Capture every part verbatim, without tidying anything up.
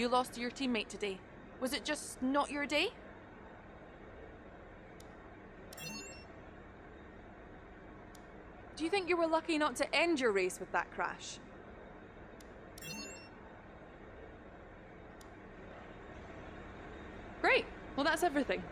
You lost to your teammate today. Was it just not your day? Do you think you were lucky not to end your race with that crash? Great. Well, that's everything.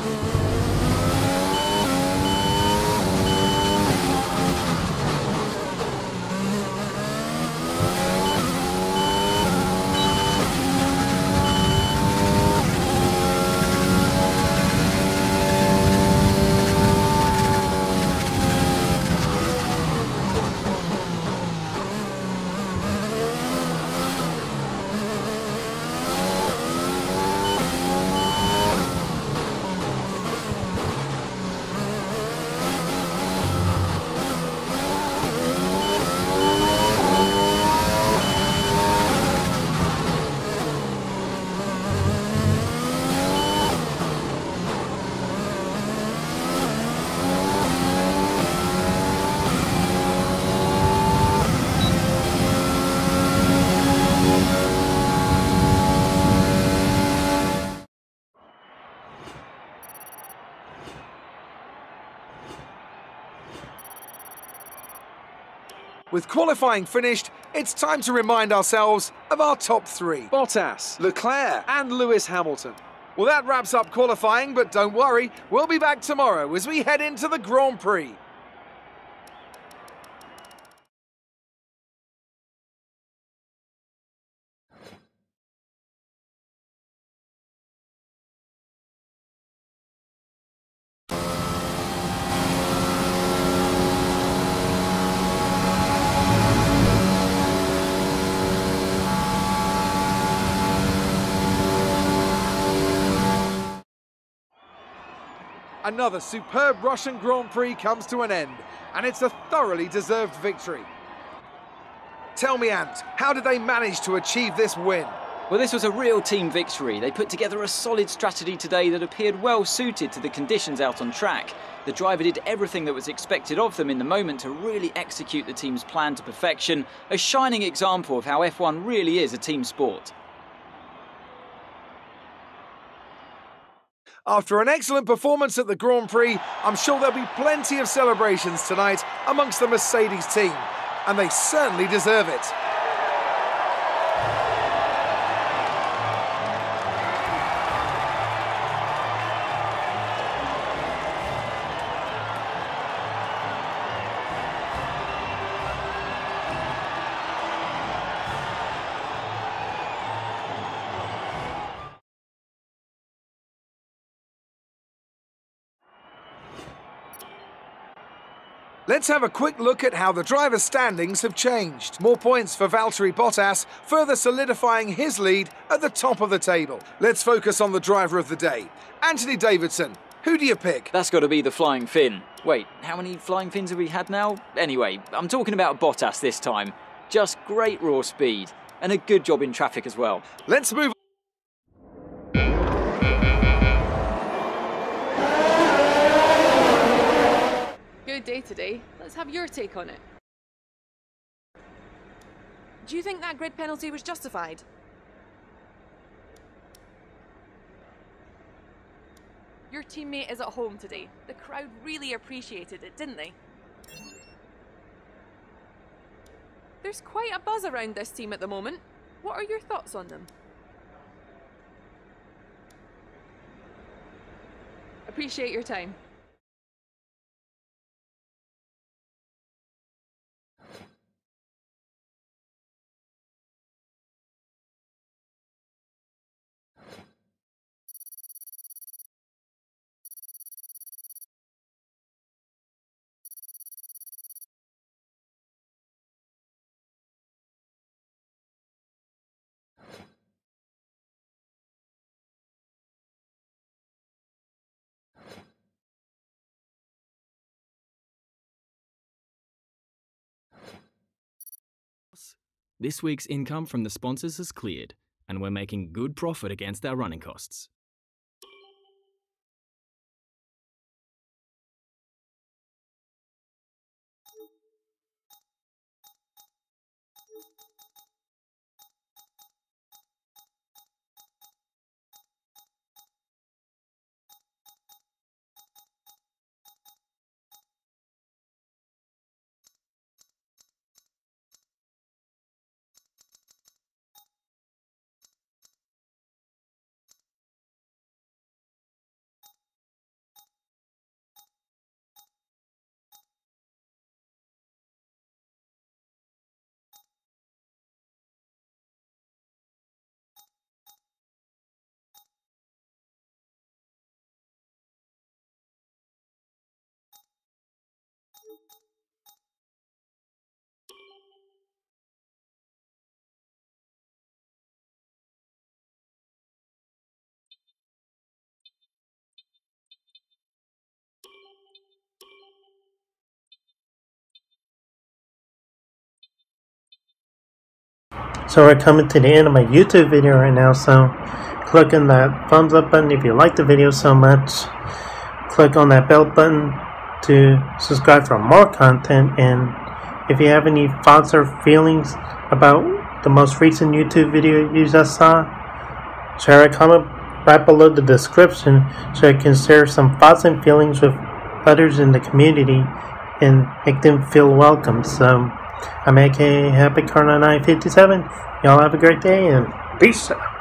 With qualifying finished, it's time to remind ourselves of our top three. Bottas, Leclerc. and Lewis Hamilton. Well, that wraps up qualifying, but don't worry, we'll be back tomorrow as we head into the Grand Prix. Another superb Russian Grand Prix comes to an end, and it's a thoroughly deserved victory. Tell me, Ant, how did they manage to achieve this win? Well, this was a real team victory. They put together a solid strategy today that appeared well suited to the conditions out on track. The driver did everything that was expected of them in the moment to really execute the team's plan to perfection, a shining example of how F one really is a team sport. After an excellent performance at the Grand Prix, I'm sure there'll be plenty of celebrations tonight amongst the Mercedes team, and they certainly deserve it. Let's have a quick look at how the driver's standings have changed. More points for Valtteri Bottas, further solidifying his lead at the top of the table. Let's focus on the driver of the day. Anthony Davidson, who do you pick? That's got to be the Flying Finn. Wait, how many Flying Fins have we had now? Anyway, I'm talking about Bottas this time. Just great raw speed, and a good job in traffic as well. Let's move on. Good day today. Let's have your take on it. Do you think that grid penalty was justified? Your teammate is at home today. The crowd really appreciated it, didn't they? There's quite a buzz around this team at the moment. What are your thoughts on them? Appreciate your time. This week's income from the sponsors has cleared, and we're making good profit against our running costs. So we're coming to the end of my YouTube video right now, so click on that thumbs up button if you like the video so much. Click on that bell button to subscribe for more content, and if you have any thoughts or feelings about the most recent YouTube video you just saw, share a comment right below the description so I can share some thoughts and feelings with others in the community and make them feel welcome. So I'm A K A Happy Car nine fifty-seven. Y'all have a great day and peace out.